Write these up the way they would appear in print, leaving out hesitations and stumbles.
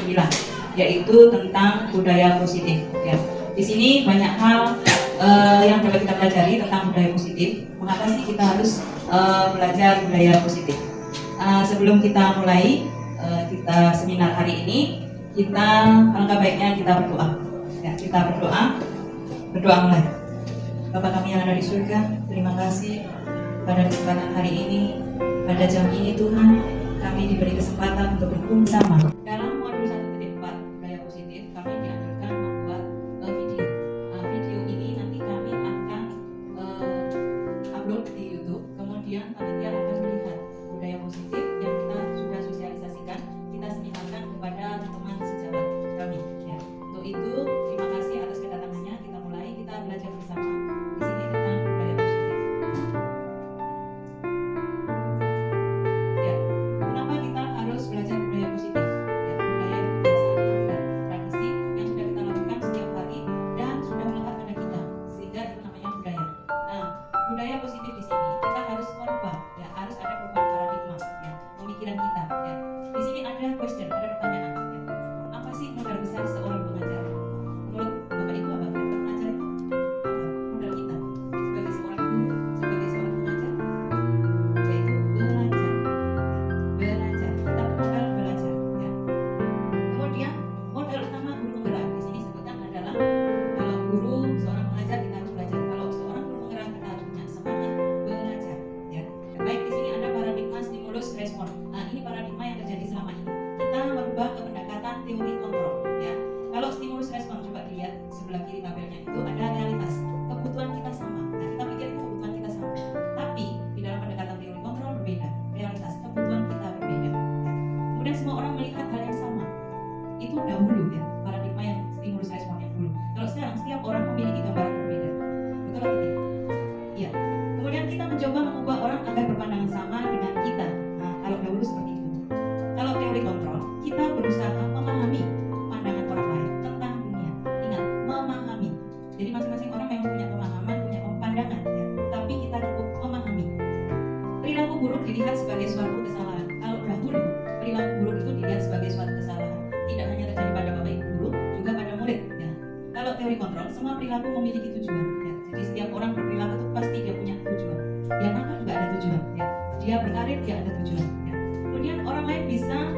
9, yaitu tentang budaya positif. Ya. Di sini banyak hal yang dapat kita pelajari tentang budaya positif. Mengapa sih kita harus belajar budaya positif? Sebelum kita mulai kita seminar hari ini, alangkah baiknya kita berdoa. Ya, kita berdoa mulai. Bapa kami yang ada di surga, terima kasih pada kesempatan hari ini, pada jam ini Tuhan, kami diberi kesempatan untuk berkumpul sama. Dalam modul 1.4 budaya positif, kami dianjurkan membuat video. Video ini nanti kami akan upload di YouTube. Kemudian panitia akan melihat budaya positif yang kita sudah sosialisasikan, kita seminarkan kepada teman sejawat kami. Ya. Untuk itu, terima kasih atas kedatangannya. Kita mulai, kita belajar bersama di sini tentang budaya positif. Ya, kenapa kita harus belajar budaya positif? Ya, budaya itu kebiasaan dan tradisi yang sudah kita lakukan setiap hari dan sudah melekat pada kita, sehingga itu namanya budaya. Nah, budaya positif di sini kita harus merubah, ya, harus ada perubahan paradigma, ya, pemikiran kita. Ya. Di sini ada question, ada pertanyaan. Ya. Apa sih modal besar seorang pengajar? Menurut Bapak Ibu apa? Pengajar itu modal kita sebagai seorang guru, sebagai seorang pengajar, yaitu belajar. Ya. Belajar, kita modal belajar. Ya. Kemudian modal utama guru penggerak di sini sebutkan adalah kalau guru seorang pengajar kita harus belajar. Kalau seorang guru penggerak kita harus punya semangat belajar. Ya. Baik, di sini ada paradigma stimulus respon. Nah, ini paradigma yang terjadi selama ini. Kita merubah ke pendekatan teori kontrol. Ya. Kalau stimulus respon, coba dilihat sebelah kiri tabelnya itu ada realitas. Kebutuhan kita sama. Nah, kita pikir kebutuhan kita sama. Tapi di dalam pendekatan teori kontrol berbeda. Realitas kebutuhan kita berbeda. Ya. Kemudian semua orang melihat hal yang sama. Itu dahulu, ya, paradigma yang stimulus respon yang dulu. Kalau sekarang setiap orang memiliki gambaran berbeda. Betul atau tidak? Iya. Kemudian kita mencoba mengubah orang agar berpandangan sama dengan kita. Nah, kalau dahulu seperti itu. Kalau teori kontrol, kita berusaha memahami pandangan orang lain tentang dunia. Ingat, memahami. Jadi masing-masing orang memang punya pemahaman, punya pandangan, ya. Tapi kita cukup memahami. Perilaku buruk dilihat sebagai suatu kesalahan. Kalau dahulu, perilaku buruk itu dilihat sebagai suatu kesalahan. Tidak hanya terjadi pada Bapak Ibu guru, juga pada murid. Ya. Kalau teori kontrol, semua perilaku memiliki tujuan. Ya. Jadi setiap orang berperilaku itu pasti dia punya tujuan. Dia nakal juga ada tujuan. Ya. Dia berkarir, dia ada tujuan. Ya. Kemudian orang lain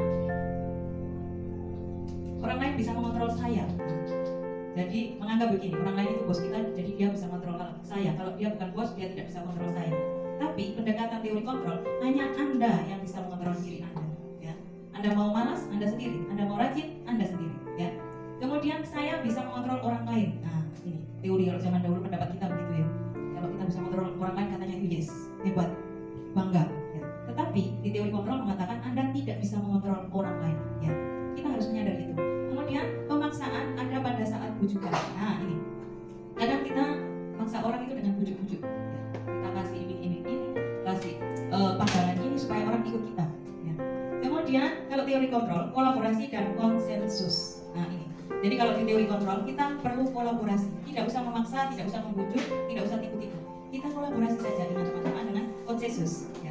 bisa mengontrol saya. Jadi menganggap begini, orang lain itu bos kita, jadi dia bisa mengontrol saya. Kalau dia bukan bos, dia tidak bisa mengontrol saya. Tapi pendekatan teori kontrol, hanya Anda yang bisa mengontrol diri Anda. Ya. Anda mau malas, Anda sendiri. Anda mau rajin, Anda sendiri. Ya. Kemudian saya bisa mengontrol orang lain. Nah, ini teori kalau zaman dahulu pendapat kita begitu, ya. Kalau kita bisa mengontrol orang lain, katanya itu yes, hebat, bangga. Ya. Tetapi di teori kontrol mengatakan Anda tidak bisa mengontrol orang lain. Ya. Kita harus menyadari itu. Kemudian pemaksaan ada pada saat bujukan. Nah, ini kadang kita maksa orang itu dengan bujuk-bujuk. Ya. Kita kasih ini, kasih pandangan ini supaya orang ikut kita. Ya. Kemudian kalau teori kontrol, kolaborasi dan konsensus. Nah, ini. Jadi kalau di teori kontrol kita perlu kolaborasi. Tidak usah memaksa, tidak usah membujuk, tidak usah tipu-tipu. Kita kolaborasi saja dengan teman-teman dengan konsensus. Ya.